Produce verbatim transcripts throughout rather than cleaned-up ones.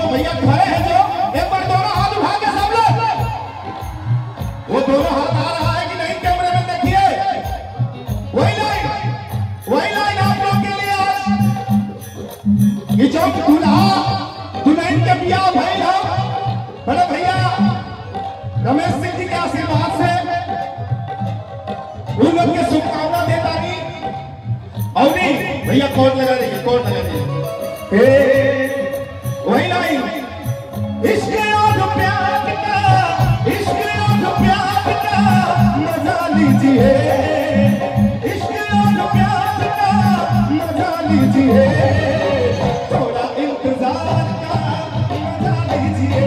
भैया खड़े हैं जो एक बार दोनों हाथ उठा के सब लोग वो दोनों हाथ आ रहा है कि नहीं कैमरे में देखिए वही लाइन वही लाइन आप लोग के लिए आज ये चौक दूल्हा दुल्हन के बियाह भइल हो बड़े भैया रमेश सिंह जी के आशीर्वाद से उन लोग के शुभकामना देता नहीं और नहीं भैया कौन लगा देंगे कौन लगा देंगे वही लाइन इश्क और प्यार का इश्क और प्यार का मजा लीजिए इश्क और प्यार का मजा लीजिए थोड़ा इंतजार का मजा लीजिए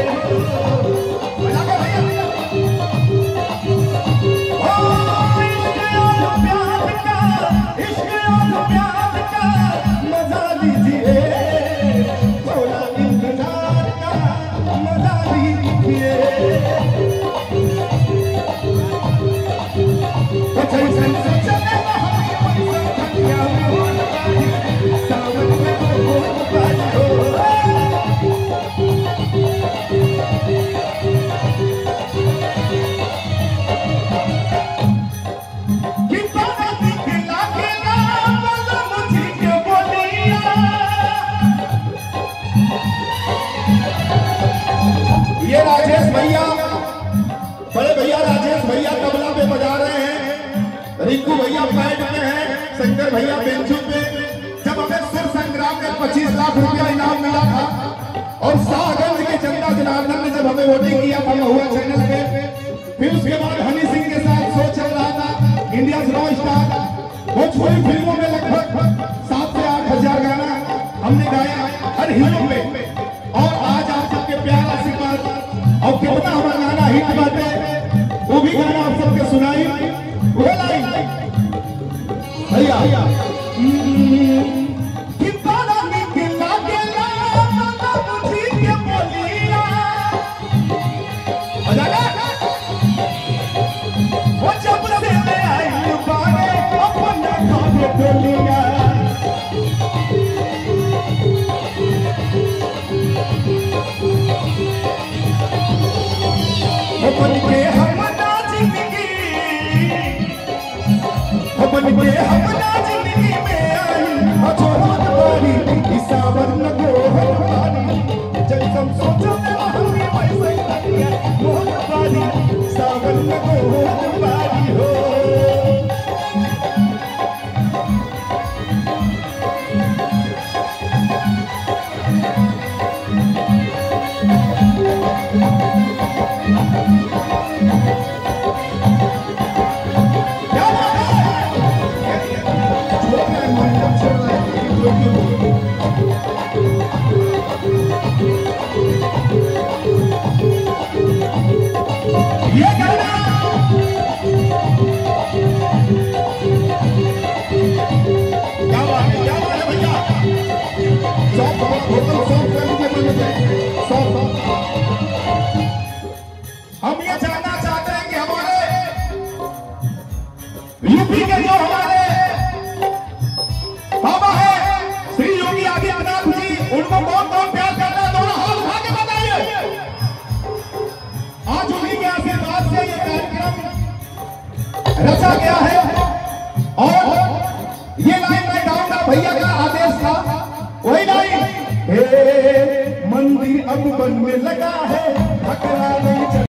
ये राजेश भैया बड़े भैया राजेश भैया तबला पे बजा रहे हैं रिंकू भैया पैड पे हैं शंकर भैया बेंचू पे जब हमें सुर संग्राम में पच्चीस लाख रुपया इनाम मिला था और शाहगंज के चंदा जनार्दन ने जब हमें वोटिंग किया था महुआ चैनल पे फिर उसके बाद हनी सिंह के साथ शो चल रहा था इंडिया रॉ स्टार भोजपुरी फिल्मों में लगभग सात से आठ हजार गाना हमने गाया हर हीरो पे और आज आप सबके प्यार आशीर्वाद और कितना हमारा गाना हिट बाटे वो भी गाना आप सबके सुनाई वो लाइन भैया कितना निकला गेला माता मुझी के बोलिया बजाना वो जब से मैं आई बारे अपना खाने बोलिया बन के हमना जिंदगी बन के हमना जिंदगी में आई अजोहर बारी सावन लगो हमारी जब तुम सोचो हमें वैसे ही लगे बहुत बारी सावन लगो हमारी हो ये गाना क्या बात है क्या बात है भैया सौ सौ सौ हम ये जानना चाहते हैं कि हमारे यूपी के जो हमारे बाबा है श्री योगी आदित्यनाथ जी उनको बहुत बहुत प्यार करता है दोनों हाथ उठा के बताइए आज उन्हीं के आशीर्वाद से ये कार्यक्रम रचा गया है और ये लाइन मैं गाऊंगा भैया का आदेश था वही लाइन मंदिर अब बनने लगा है